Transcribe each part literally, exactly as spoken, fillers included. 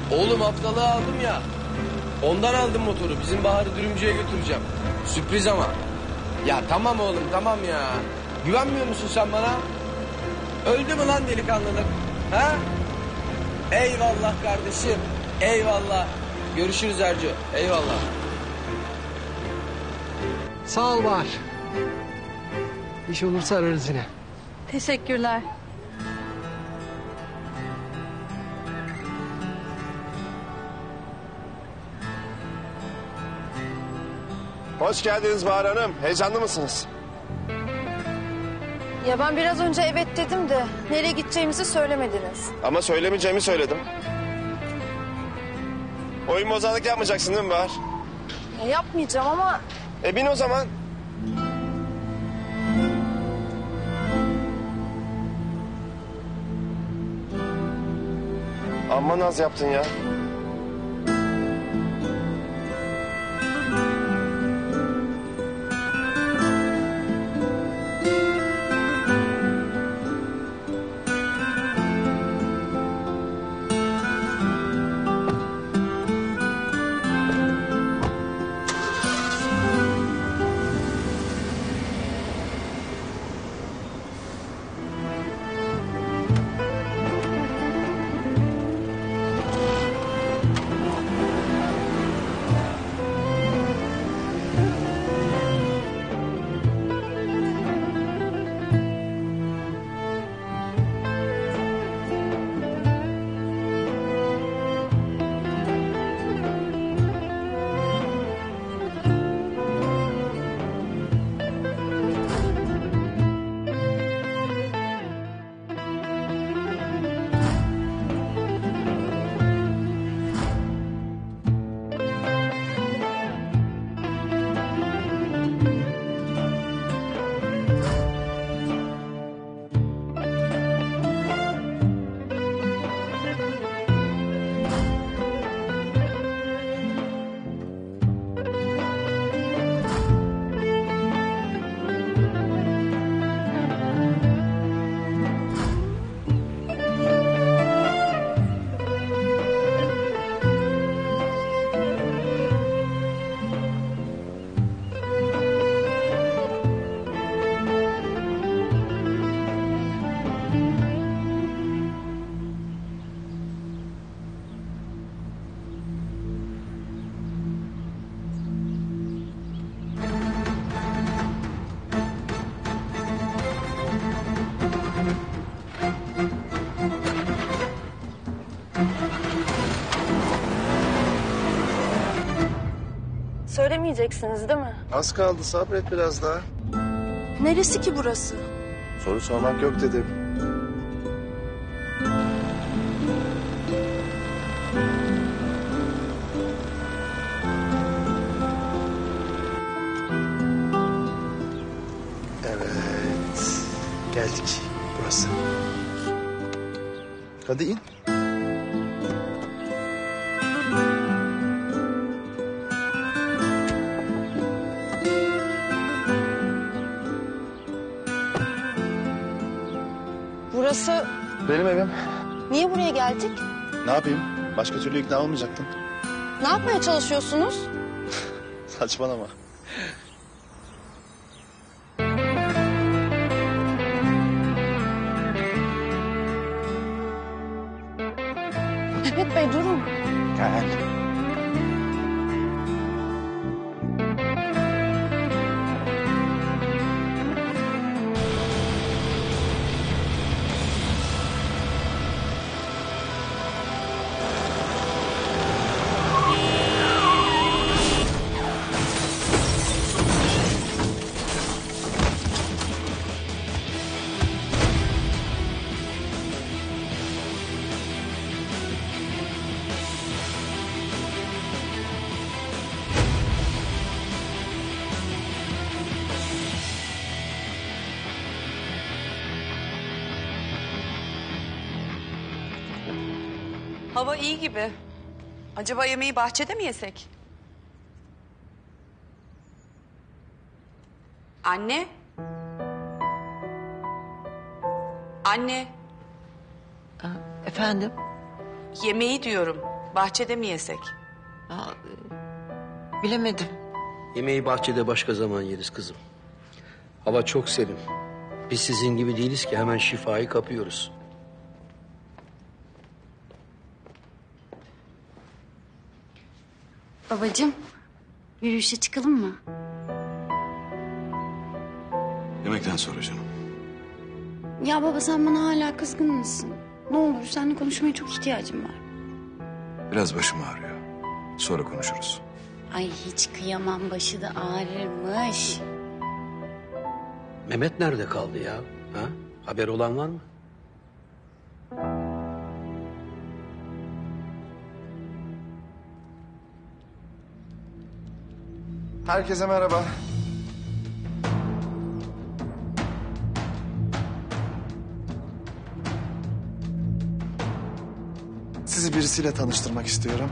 Oğlum haftalığı aldım ya. Ondan aldım motoru. Bizim Bahar'ı dürümcüye götüreceğim. Sürpriz ama. Ya tamam oğlum tamam ya. Güvenmiyor musun sen bana? Öldü mü lan delikanlılık? Ha? Eyvallah kardeşim. Eyvallah. Görüşürüz Ercü. Eyvallah. Sağ ol Bahar. İş olursa ararız yine. Teşekkürler. Hoş geldiniz Bahar Hanım. Heyecanlı mısınız? Ya ben biraz önce evet dedim de nereye gideceğimizi söylemediniz. Ama söylemeyeceğimi söyledim. Oyun bozanlık yapmayacaksın değil mi Bahar? Ya yapmayacağım ama E bin o zaman. Amma naz yaptın ya. söylemeyeceksiniz değil mi? Az kaldı, sabret biraz daha. Neresi ki burası? Soru sormak yok dedim. Evet. Geldik. Burası. Hadi in. Burası... Benim evim. Niye buraya geldik? Ne yapayım? Başka türlü ikna olmayacaktım. Ne yapmaya çalışıyorsunuz? Saçmalama. Mehmet Bey durun. Gel. Hava iyi gibi. Acaba yemeği bahçede mi yesek? Anne? Anne, Efendim? yemeği diyorum. Bahçede mi yesek? Aa, e, bilemedim. Yemeği bahçede başka zaman yeriz kızım. Hava çok serin. Biz sizin gibi değiliz ki hemen şifayı kapıyoruz. Babacığım, yürüyüşe çıkalım mı? Yemekten sonra canım. Ya baba sen bana hala kızgın mısın? Ne olur seninle konuşmaya çok ihtiyacım var. Biraz başım ağrıyor. Sonra konuşuruz. Ay hiç kıyamam, başı da ağrırmış. Mehmet nerede kaldı ya? Ha? Haber olan var mı? Herkese merhaba. Sizi birisiyle tanıştırmak istiyorum.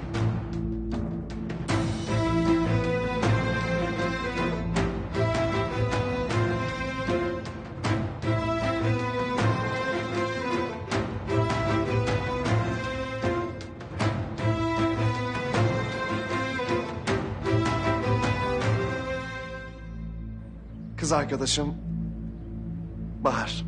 Kız arkadaşım Bahar.